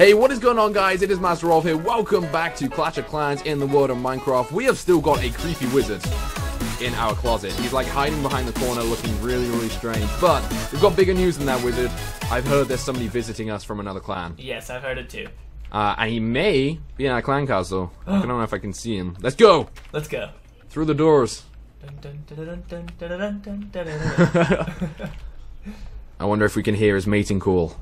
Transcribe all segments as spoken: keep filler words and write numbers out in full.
Hey, what is going on, guys? It is MasterOv here. Welcome back to Clash of Clans in the world of Minecraft. We have still got a creepy wizard in our closet. He's like hiding behind the corner looking really, really strange. But we've got bigger news than that wizard. I've heard there's somebody visiting us from another clan. Yes, I've heard it too. Uh, and he may be in our clan castle. I don't know if I can see him. Let's go! Let's go. Through the doors. I wonder if we can hear his mating call.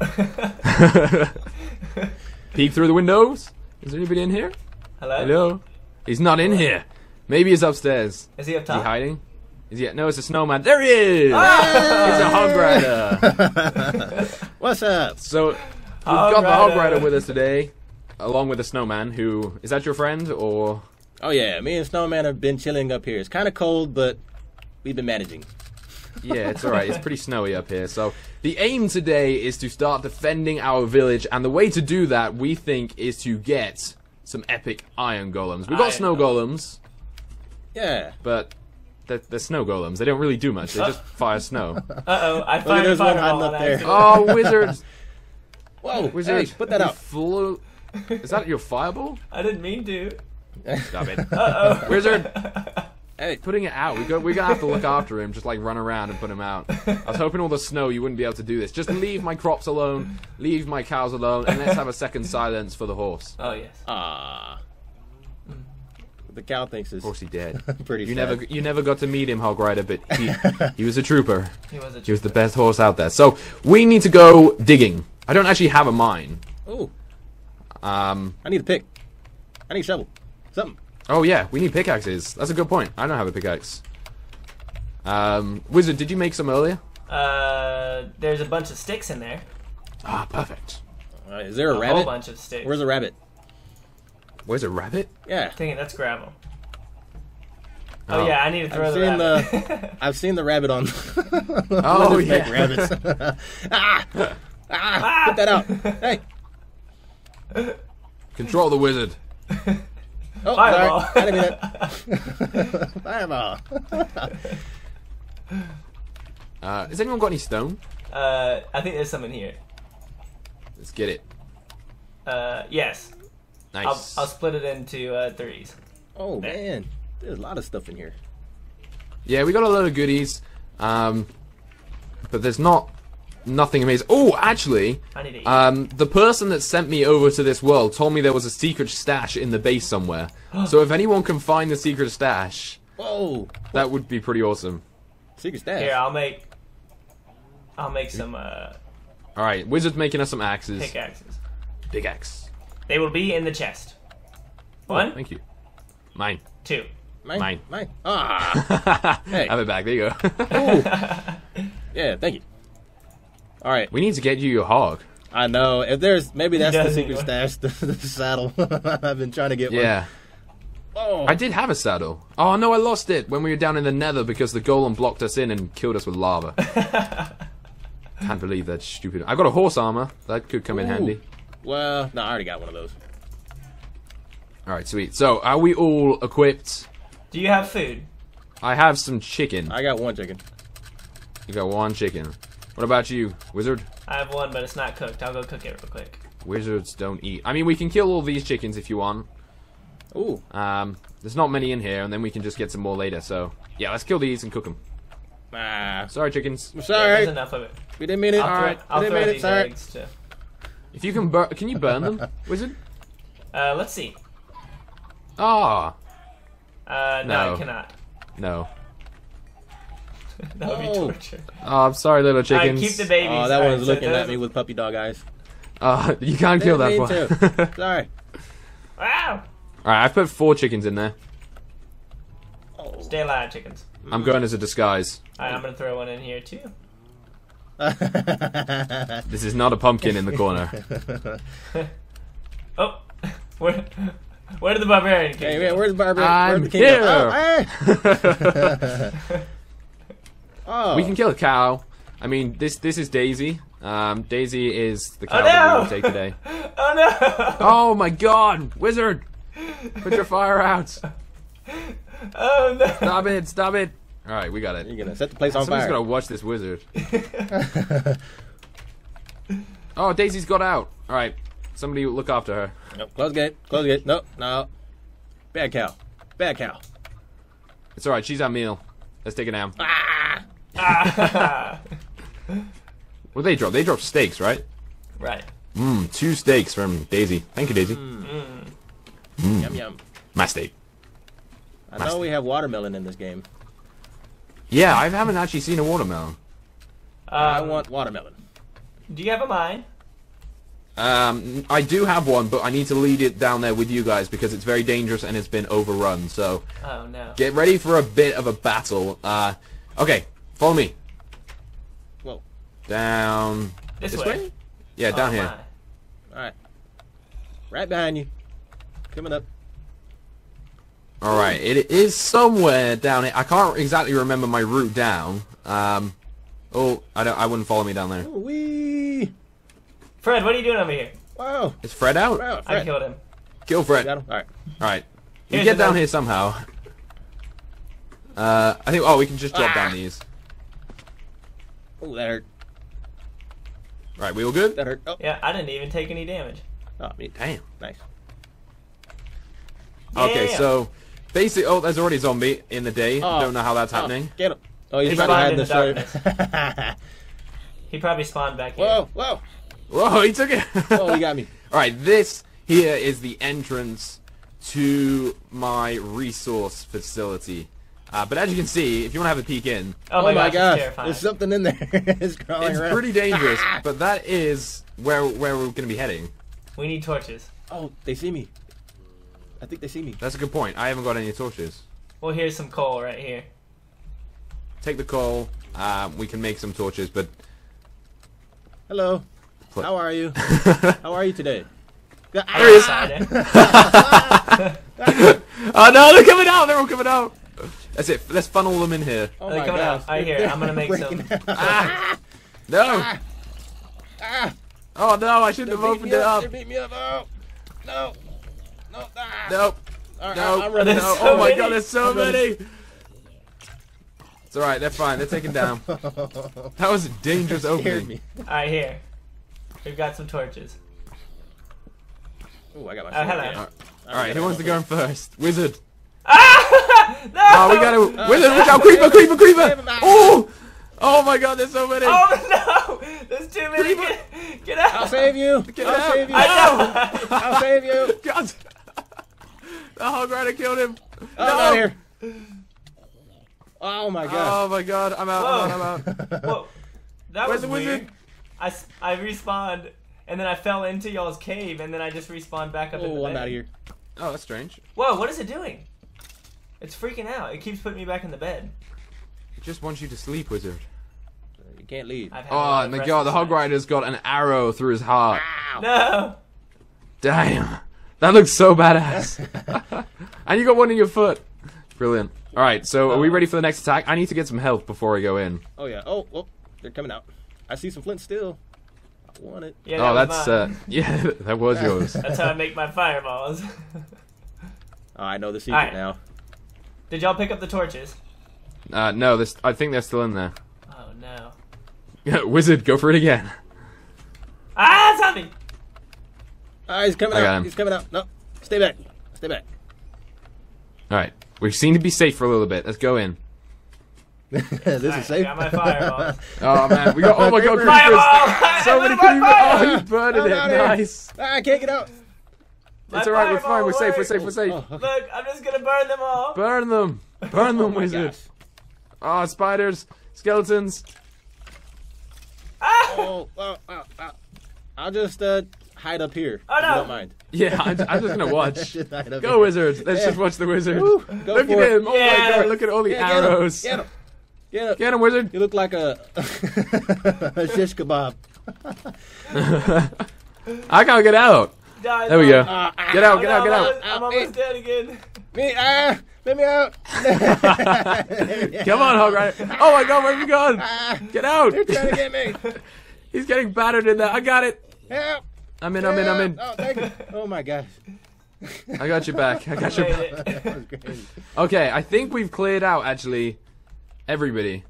Peek through the windows. Is there anybody in here? Hello? Hello? He's not in here. Maybe he's upstairs. Is he up top? Is he hiding? Is he? No, it's a snowman. There he is! Ah! It's a hog rider. What's up? So, we've Hog got the hog rider. rider with us today, along with the snowman, who... Is that your friend, or...? Oh yeah, me and Snowman have been chilling up here. It's kind of cold, but we've been managing. Yeah, it's alright. It's pretty snowy up here. So, the aim today is to start defending our village, and the way to do that, we think, is to get some epic iron golems. We've got Iron snow golems, Yeah. but they're, they're snow golems. They don't really do much. They just fire snow. Uh-oh, I Look, fired a there's one fireball hiding up on there. accident. Oh, wizards! Whoa, Wizard, hey, put that you out. flew- Is that your fireball? I didn't mean to. Stop it. Uh-oh. Wizard! Hey, Putting it out. We go, we're gonna have to look after him, just like run around and put him out. I was hoping all the snow you wouldn't be able to do this. Just leave my crops alone, leave my cows alone, and let's have a second silence for the horse. Oh, yes. ah. The cow thinks Of it's course he did. pretty You sad. never you never got to meet him, Hog Rider, but he, he was a trooper. He was a He was the best horse out there. So, we need to go digging. I don't actually have a mine. Ooh, Um, I need a pick. I need a shovel. Something. oh yeah, we need pickaxes. That's a good point. I don't have a pickaxe. Um, Wizard, did you make some earlier? Uh, there's a bunch of sticks in there. Ah, perfect. All right, is there a, A rabbit? whole bunch of sticks. Where's a rabbit? Where's a rabbit? Yeah. Dang it, that's gravel. Oh, Oh. yeah, I need to throw I've the seen rabbit. the. I've seen the rabbit on. Oh, Let's make yeah. rabbits. ah! Ah! Put that out. Hey. Control the wizard. Oh, Fireball. sorry. I didn't mean that. Fireball. Uh, has anyone got any stone? uh, I think there's some in here. Let's get it. Uh, yes. I'll, Nice. I'll split it into uh, threes. Oh man, there's a lot of stuff in here. Yeah, we got a load of goodies, um, but there's not nothing amazing. Oh, actually, I need to eat. um, the person that sent me over to this world told me there was a secret stash in the base somewhere. So if anyone can find the secret stash, Whoa, that would be pretty awesome. secret stash. Here, I'll make... I'll make some uh, All right, wizard's making us some axes. pickaxes. Big axe. They will be in the chest. Oh, One, thank you. Mine. two. Mine. Mine. Mine. Ah. Hey. Have it back. There you go. Yeah, thank you. All right. We need to get you your hog. I know. If there's maybe that's the does secret need stash, the, the saddle. I've been trying to get Yeah. one. Oh. I did have a saddle. Oh no, I lost it when we were down in the nether because the golem blocked us in and killed us with lava. Can't believe that's stupid. I got a horse armor. That could come in Ooh. handy. Well, no, I already got one of those. Alright, sweet. So, are we all equipped? Do you have food? I have some chicken. I got one chicken. You got one chicken. What about you, wizard? I have one, but it's not cooked. I'll go cook it real quick. Wizards don't eat. I mean, we can kill all these chickens if you want. Ooh. Um, there's not many in here, and then we can just get some more later. So, yeah, let's kill these and cook them. Ah. Sorry, chickens. There's Sorry. enough of it. We didn't mean it. I'll throw, Alright. I'll We didn't throw mean it. these Sorry. eggs to... If you can burn, can you burn them, wizard? Uh, let's see. Ah, Uh, no, No. I cannot. no. That would be Oh. torture. Oh, I'm sorry, little Alright, chickens. keep the babies. Oh, that Alright, one's so looking those- at me with puppy dog eyes. Uh, you can't kill that Didn't one. mean to. Sorry. Wow! Alright, I've put four chickens in there. Oh. Stay alive, chickens. I'm going as a disguise. Alright, I'm gonna throw one in here, too. This is not a pumpkin in the corner. Oh! Where, where did the barbarian Hey, king man, go? where's Barbara? I'm Where's the king here. go? Oh, hey. Oh. We can kill a cow. I mean, this this is Daisy. Um, Daisy is the cow Oh, that we no! will take today. Oh no! Oh my god! Wizard! Put your fire out! Oh no! Stop it! Stop it! Alright, we got it. You're gonna set the place on Somebody's fire. gonna watch this wizard. Oh, Daisy's got out. Alright. Somebody look after her. Nope. Close gate. Close gate. Nope. No. Bad cow. Bad cow. It's alright, she's our meal. Let's take it down. Ah. What do they drop? They drop steaks, right? Right. Mmm, two steaks from Daisy. Thank you, Daisy. Mm. Mm. Yum yum. My steak. I know we have watermelon in this game. Yeah, I haven't actually seen a watermelon. Um, I want watermelon. Do you have a mine? Um, I do have one, but I need to lead it down there with you guys because it's very dangerous and it's been overrun. So Oh no. get ready for a bit of a battle. Uh, okay, follow me. Whoa. Down This, this way. way? Yeah, down Oh, here. my. All right. Right behind you. Coming up. All right, it is somewhere down here. I can't exactly remember my route down. Um, oh, I don't. I wouldn't follow me down there. Ooh, wee. Fred, what are you doing over here? Wow. Is Fred out? Wow, I Fred. killed him. Kill Fred. Got All him. All right. right, we Here's get down another- here somehow. Uh, I think. Oh, we can just drop Ah. down these. Oh, that hurt. Right, we all good? That hurt. Oh. Yeah, I didn't even take any damage. Oh, me. Damn. Nice. Okay, Damn. so basically, oh, there's already a zombie in the day. Oh. Don't know how that's Oh, happening. get him. Oh, he's He trying to hide spawned in this the story. He probably spawned back here. Whoa, whoa. Whoa, he took it. Oh, he got me. All right, this here is the entrance to my resource facility. Uh, but as you can see, if you want to have a peek in, Oh my, gosh, gosh. it's terrifying. There's something in there. It's crawling it's around. pretty dangerous. But that is where where we're going to be heading. We need torches. Oh, they see me. I think they see me. That's a good point. I haven't got any torches. Well, here's some coal right here. Take the coal. Uh, we can make some torches, but Hello. What? How are you? How are you today? There he is. Outside. Oh no, they're coming out. They're all coming out. That's it. Let's funnel them in here. Oh They're my coming gosh. out. Right here. I'm gonna make Breaking some. out. Ah! No. Ah! Oh no, I shouldn't They're have beating opened me it up. up. They're beating me up. Oh. No. No. Ah. Nope. All right, No. I'm running. There's No. so Oh my many. god, there's so I'm running. many. It's alright, they're fine. They're taken down. That was a dangerous Scared opening. me. Alright, here. We've got some torches. Oh, I got my Oh, sword. hello. Yeah. Alright, who wants to go in first? Wizard. Ah! No! Oh, we gotta. Wizard, watch out! Creeper, creeper, creeper! Oh! Oh my god, there's so many! Oh no! There's too many. Creeper. Get, get out! I'll save you. Get I'll out. save you. I know. I'll save you. God! The hog rider killed him! Oh, No. I'm out here. Oh my gosh. Oh my god, I'm out, I'm out, I'm out. Whoa, that Where's was the weird. wizard? I, s- I respawned and then I fell into y'all's cave and then I just respawned back up. in the Oh, I'm bed. out of here. Oh, that's strange. Whoa, what is it doing? It's freaking out. It keeps putting me back in the bed. It just wants you to sleep, Wizard. You can't leave. I've had a lot Oh of my rest god, the this hog night. rider's got an arrow through his heart. Ow. No. Damn. That looks so badass. And you got one in your foot. Brilliant. Alright, so are we ready for the next attack? I need to get some health before I go in. Oh yeah. Oh, oh, they're coming out. I see some flint still. I want it. Yeah, Oh, that was that's, mine. uh, yeah, that was yours. That's how I make my fireballs. Oh, I know the secret Alright. now. Did y'all pick up the torches? Uh, no, this, I think they're still in there. Oh no. Wizard, go for it again. Ah, zombie! Ah, he's coming I got out. him. He's coming out. No, stay back. Stay back. Alright, we seem to be safe for a little bit. Let's go in. This Alright, is safe. I got my fireballs. Oh man, we got, oh my god, Creeper. creepers! Fireball! So many My creepers! fire- Oh, you burned I'm it, out here. nice! Ah, I can't get out. My It's alright, we're fine, fireball we're safe, we're worked. safe, we're safe. Oh, okay. Look, I'm just gonna burn them all. Burn them! Burn them, Oh my Wizard! gosh. Oh, spiders! Skeletons! Ah! Oh, oh, oh, oh. I'll just uh, hide up here. Oh, if no. you don't mind. Yeah, I'm, I'm just gonna watch. Just hide up Go, here. Wizard! Let's Yeah. just watch the Wizard. Woo, go Look for at it. him! Oh Yeah. my god, look at all the Yeah, get him. arrows! Get him. Get him. Get him, Wizard! You look like a, a shish kebab. I can't get out! Die, There we go. Ah, ah, Get out, Oh, get no, out, get I'm out! almost- I'm almost dead again. Me, ah, let me out. Come on, Hog Rider! Oh my god, where have you gone? Ah, Get out! they're trying to get me. He's getting battered in there. I got it! Help. I'm in, I'm in, I'm in. Oh, thank you. Oh my gosh. I got you back. I got you Made back. it. That was great. Okay, I think we've cleared out, actually, everybody.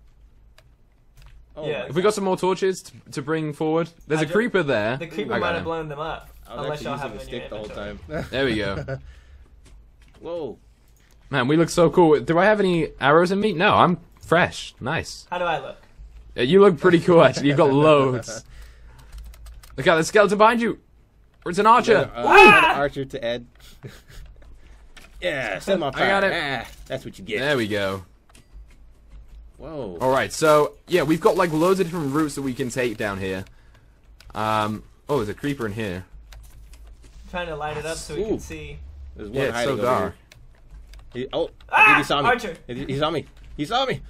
Oh Yeah. my If we got some more torches to, to bring forward, there's I a ju- creeper there. The creeper I got might have him. blown them up. I was Unless y'all actually have using them a in stick your the whole time. There we go. Whoa. Man, we look so cool. Do I have any arrows in me? No, I'm fresh. Nice. How do I look? Yeah, you look pretty cool, actually. You've got loads. Look out, the skeleton behind you. Or it's an archer. Uh, Ah! an archer to Ed. Yeah, set him on I fire. got it. Ah, that's what you get. There we go. Whoa. Alright, so, yeah, we've got, like, loads of different routes that we can take down here. Um, oh, there's a creeper in here. I'm trying to light it up so we Ooh. can see. There's one Yeah, it's hiding so over dark. here. He, oh, I Ah! think he saw me. Archer. He, he saw me. He saw me.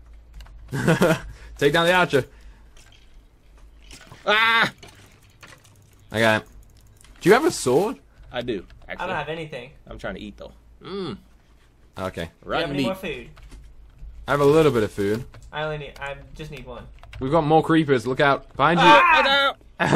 Take down the archer. Ah! I got him. Do you have a sword? I do, actually. I don't have anything. I'm trying to eat, though. Mmm. Okay. Do you Right have any meat. more food? I have a little bit of food. I only need. I just need one. We've got more creepers. Look out. Behind you. Ah!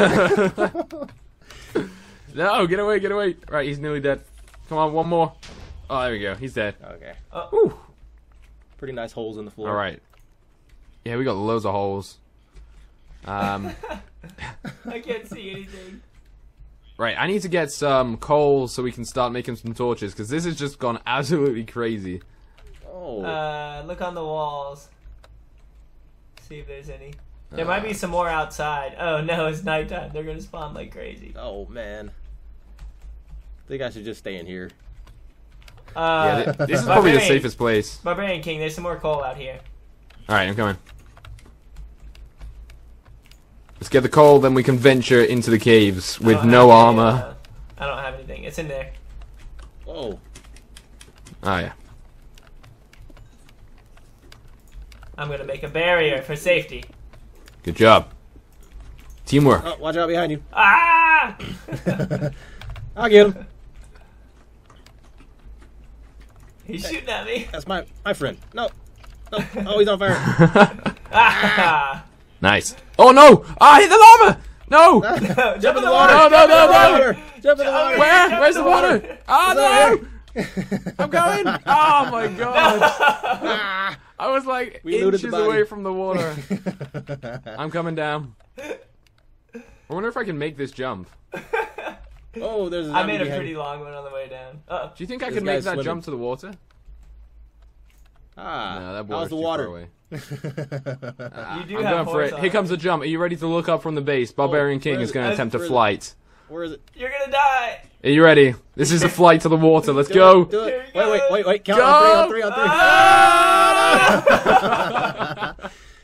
No, get away, get away. Right, he's nearly dead. Come on, one more. Oh, there we go. He's dead. Okay. Oh, Whew. Pretty nice holes in the floor. All right. Yeah, we got loads of holes. Um, I can't see anything. right, I need to get some coal so we can start making some torches, because this has just gone absolutely crazy. Oh. Uh, look on the walls. See if there's any. There might be some more outside. Oh no, it's nighttime. They're gonna spawn like crazy. oh, man. I think I should just stay in here. Uh, Yeah, th this is probably the Barbarian- safest place. Barbarian King, there's some more coal out here. All right, I'm coming. Let's get the coal, then we can venture into the caves I with don't no have any, armor. uh, I don't have anything. It's in there. Whoa. Oh, yeah. I'm gonna make a barrier for safety. Good job. Teamwork. Oh, watch out behind you. Ah! I'll get him. He's shooting at me. That's my my friend. No. No. Oh, he's on fire. Ah! Nice. Oh, no! Ah, hit the lava! No! Jump in the water. No, no, no, no! Jump in the water. Where? Jump Where's in the the water. water? Ah, no! I'm going! Oh, my God. Ah, I was like We looted the inches body. away from the water. I'm coming down. I wonder if I can make this jump. oh, there's a I zombie made a behind pretty you. long one on the way down. Uh, Do you think I This could make guy's that swimming. jump to the water? Ah, No, that how's water's the too water? far away. you do I'm have going for it. horse Here comes the armor. jump. Are you ready to look up from the base? Barbarian King where is is going it? to attempt a Where is it? flight. Where is it? You're gonna die. Are you ready? This is a flight to the water. Let's Do go. it, do Here it. he Wait, wait, goes. wait, wait. Count Go. on three, on three, on three. Ah!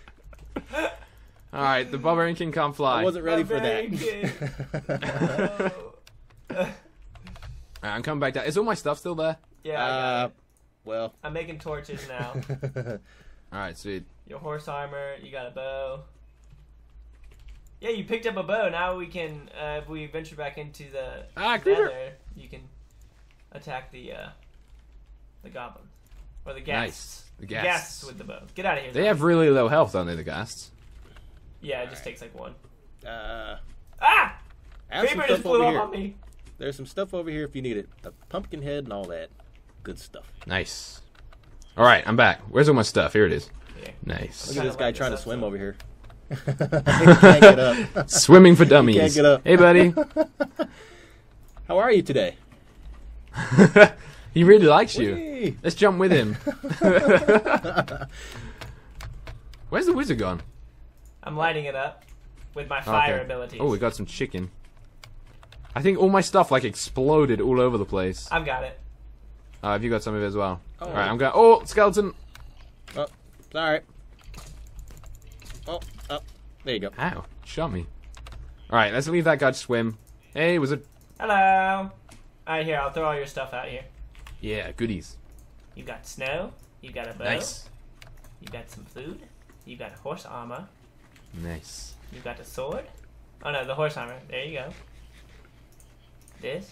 All right, the Barbarian King can't fly. I wasn't ready for Barbarian that. Oh. All right, I'm coming back down. Is all my stuff still there? Yeah, I got uh, it. well. I'm making torches now. All right, sweet. Your horse armor, you got a bow. Yeah, you picked up a bow. Now we can, uh, if we venture back into the Ah, creeper. nether, you can attack the uh, the goblins or the ghasts. Nice. The The ghasts. ghasts with the bow. Get out of here. They have really low health, don't they, the ghasts? Yeah, it just takes like one. Uh, Ah! I have some Creeper just stuff blew over up here. on me. There's some stuff over here if you need it. A pumpkin head and all that. Good stuff. Nice. All right, I'm back. Where's all my stuff? Here it is. Here. Nice. Look at Kinda this guy like trying to this swim up, over here. he can't get up. Swimming for dummies. can't get up. Hey, buddy. How are you today? He really likes you. Whee! Let's jump with him. Where's the wizard gone? I'm lighting it up with my fire Okay. abilities. Oh, we got some chicken. I think all my stuff like exploded all over the place. I've got it. Uh, have you got some of it as well? Oh. All right, I'm going. Oh, skeleton! Oh, sorry. Oh, oh, there you go. Ow, shot me. All right, let's leave that guy to swim. Hey, wizard. Hello. Alright, here, I'll throw all your stuff out here. Yeah, goodies. You got snow. You got a bow. Nice, You got some food. You got horse armor. nice. You got a sword. Oh no, the horse armor. There you go. This.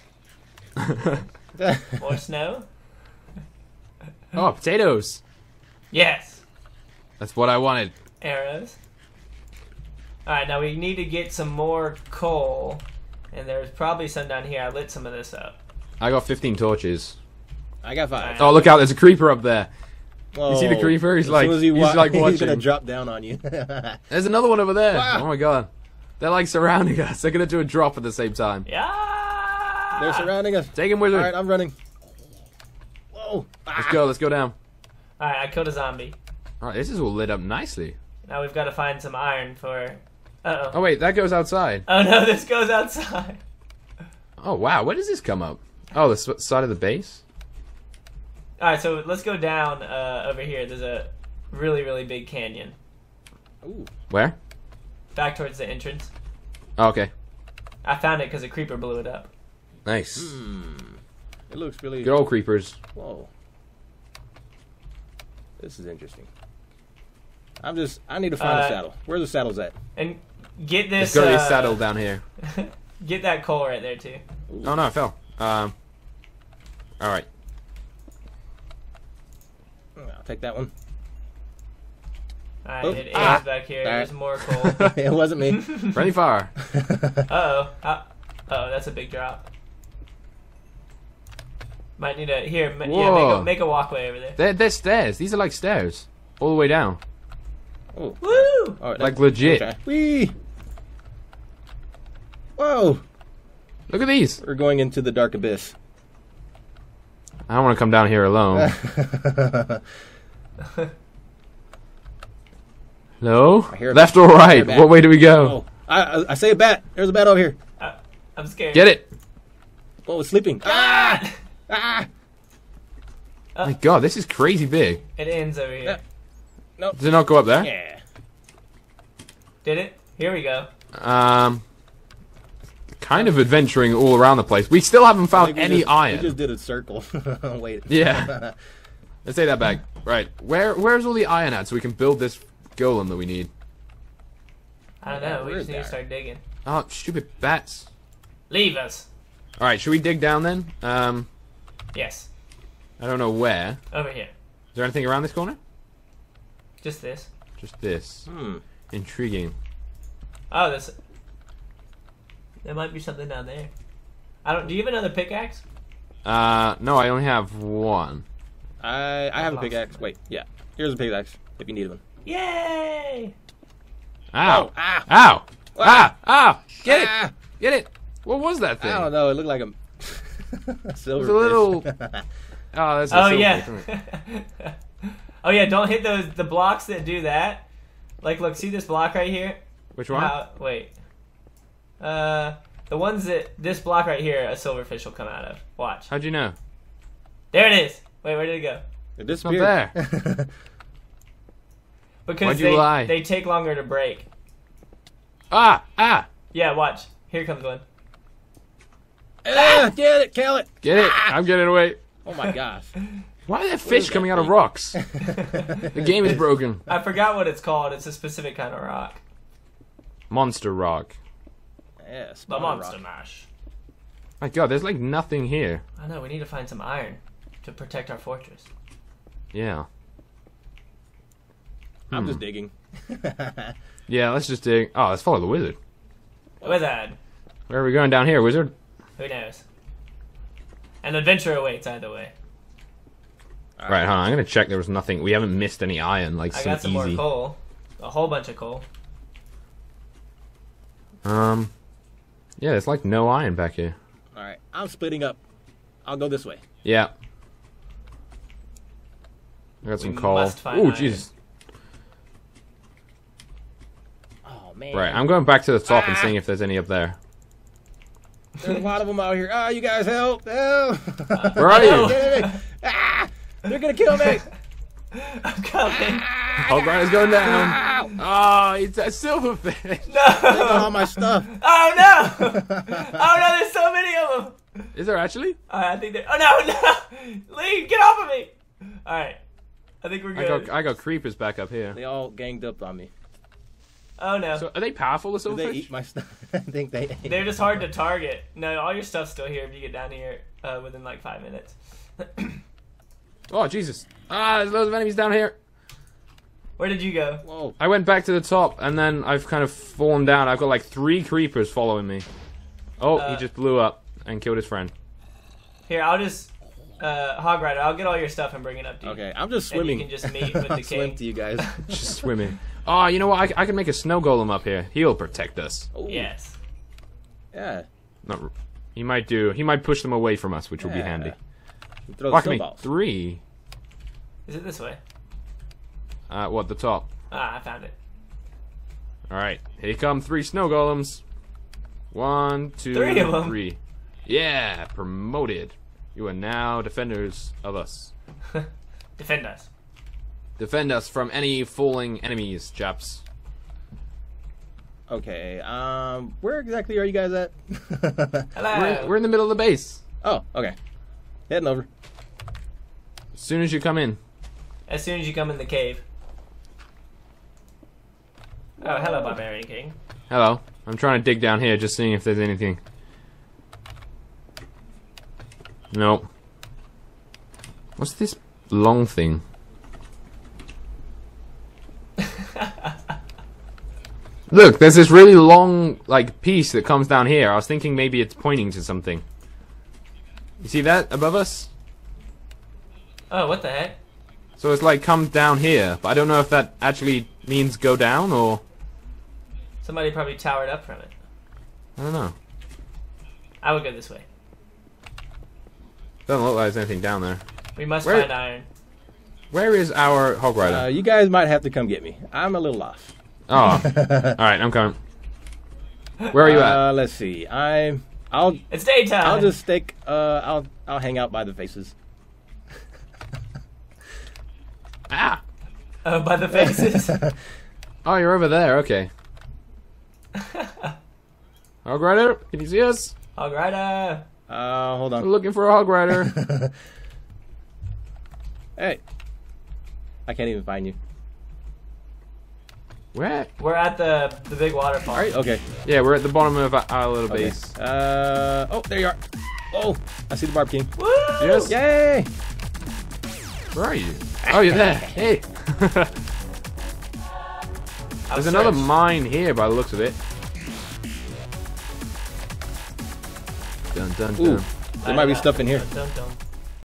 More snow. Oh, potatoes. Yes. That's what I wanted. Arrows. Alright, now we need to get some more coal. And there's probably some down here. I lit some of this up. I got fifteen torches. I got five. Oh, look out! There's a creeper up there. You see the Whoa. creeper? He's As like, soon as he he's wa- like he's gonna watching. drop down on you. There's another one over there. Wow. Oh my god. They're like surrounding us. They're gonna do a drop at the same time. Yeah. They're surrounding us. Take him, wizard. All right, I'm running. Whoa. Let's go. Let's go down. All right, I killed a zombie. All right, this is all lit up nicely. Now we've got to find some iron for. Uh oh. Oh wait, that goes outside. Oh no, this goes outside. Oh wow, where does this come up? Oh, the s side of the base. All right, so let's go down uh, over here. There's a really, really big canyon. Ooh. Where? Back towards the entrance. Oh, okay. I found it because a creeper blew it up. Nice. Hmm. It looks really. Good old creepers. Whoa. This is interesting. I'm just. I need to find Uh, a saddle. Where are the saddles at? And get this. There's gotta be uh, a saddle down here. Get that coal right there too. Ooh. Oh no, it fell. Um. All right. I'll take that one. All right, Oh, it is ah, back here. all right. There's more coal. It wasn't me. Friendly fire. Uh oh. Uh oh, that's a big drop. Might need a here. ma- Yeah, make Whoa. a, make a walkway over there. They're, they're stairs. These are like stairs. All the way down. Oh. Woo! All right, Like that- legit. Okay. Whee! Whoa! Look at these. We're going into the dark abyss. I don't want to come down here alone. Hello? hear a Left bat. or I hear right? a bat. What way do we go? Oh, I, I, I say a bat. There's a bat over here. Uh, I'm scared. Get it. Oh, it's sleeping. Ah! Ah! My God, this is crazy big. It ends over here. No. Does it not go up there? Yeah. Did it? Here we go. Um, kind of adventuring all around the place. We still haven't I found think we any just, iron. We just did a circle. Wait. Yeah. Let's take that back. Right. Where Where's all the iron at so we can build this golem that we need? I don't Yeah, know. We where just is need to that? start digging. Oh, stupid bats. Leave us. All right, should we dig down then? Um, Yes. I don't know where. Over here. Is there anything around this corner? Just this. Just this. Hmm. Intriguing. Oh, this. There might be something down there. I don't. Do you have another pickaxe? Uh, no, I only have one. I I have a Lost. pickaxe. Wait. Yeah. Here's a pickaxe if you need one. Yay! Ow! Oh, ah. Ow! Ah. Ah! Ow! Get Ah. it! Get it! What was that thing? I don't know. It looked like a, a silver It was a little- fish. Oh, that's a Oh silverfish, yeah. isn't it? Oh yeah. Don't hit those the blocks that do that. Like, look. See this block right here? Which one? How- wait. Uh, the ones that this block right here, a silverfish will come out of. Watch. How'd you know? There it is. Wait, where did it go? It It's not disappeared. there. Because Why'd you they lie? they take longer to break. Ah! Ah! Yeah, watch. Here comes one. Ah, get it, kill it. Get it! I'm getting away. Oh my gosh. Why are there is fish that coming out of thing? rocks? The game is broken. I forgot what it's called. It's a specific kind of rock. Monster rock. Yeah, The spawner monster rock. mash. My God, there's like nothing here. I know. We need to find some iron to protect our fortress. Yeah. I'm Hmm. just digging. Yeah, let's just dig. Oh, let's follow the wizard. Wizard. Where are we going down here, wizard? Who knows? An adventure awaits either way. All Right, hold on. I'm gonna check there was nothing. We haven't missed any iron. Like I some got some easy. more coal. A whole bunch of coal. Um. Yeah, there's like no iron back here. All right, I'm splitting up. I'll go this way. Yeah. I got some We coal. must find Ooh, iron. Jesus. Oh man. Right, I'm going back to the top and Ah. seeing if there's any up there. There's a lot of them out here. Ah, you guys help! Help! Where are you? Get me. Ah, they're gonna kill me. I'm coming. Hog Rider's going down. Oh, it's a silverfish. They got all No! my stuff. Oh no! Oh no! There's so many of them. Is there actually? Alright, I think they. Oh no! No! Leave! Get off of me! All right, I think we're I good. got I got creepers back up here. They all ganged up on me. Oh no! So are they powerful, the Did they silverfish? eat my stuff? I think they ate. They're just hard to target. No, all your stuff's still here if you get down here uh, within like five minutes. Oh Jesus! Ah, there's loads of enemies down here. Where did you go? Whoa. I went back to the top and then I've kind of fallen down. I've got like three creepers following me. Oh, Uh, he just blew up and killed his friend. Here, I'll just uh, hog rider. I'll get all your stuff and bring it up to you. Okay, I'm just And you swimming. can just meet with the Swim king. to you guys. Just swimming. Oh, you know what? I, I can make a snow golem up here. He'll protect us. Ooh. Yes. Yeah. Not. r- He might do. He might push them away from us, which will be Yeah. handy. Throw Fuck the me. snowballs. Three. Is it this way? Uh, what, the top? Ah, I found it. Alright, here come three snow golems. One, two, Three of 'em. three. Yeah, promoted. You are now defenders of us. Defend us. Defend us from any falling enemies, chaps. Okay. Um, where exactly are you guys at? Hello. We're, we're in the middle of the base. Oh, okay. Heading over. As soon as you come in. As soon as you come in the cave. Oh, hello, Barbarian King. Hello. I'm trying to dig down here, just seeing if there's anything. Nope. What's this long thing? Look, there's this really long, like, piece that comes down here. I was thinking maybe it's pointing to something. You see that above us? Oh, what the heck? So it's like come down here, but I don't know if that actually means go down or... Somebody probably towered up from it. I don't know. I would go this way. Doesn't look like there's anything down there. We must Where- find iron. Where is our hog rider? Uh, you guys might have to come get me. I'm a little off. Oh. Alright, I'm coming. Where are you at? Uh, let's see. I'm. I'll. It's daytime. I'll just stick. Uh, I'll. I'll hang out by the faces. Ah! Oh, by the faces. Oh, you're over there, okay. Hog rider, can you see us? Hog rider. Uh, hold We're on. looking for a hog rider. Hey. I can't even find you. Where? We're at the the big waterfall. All right. Okay. Yeah, we're at the bottom of our, our little Okay. base. Uh. Oh, there you are. Oh, I see the Barb King. Woo! Yes. Yay! Where are you? Oh, you're there. Hey. There's another mine here by the looks of it. Dun dun Ooh, dun. there might be stuff in here. Dun, dun, dun.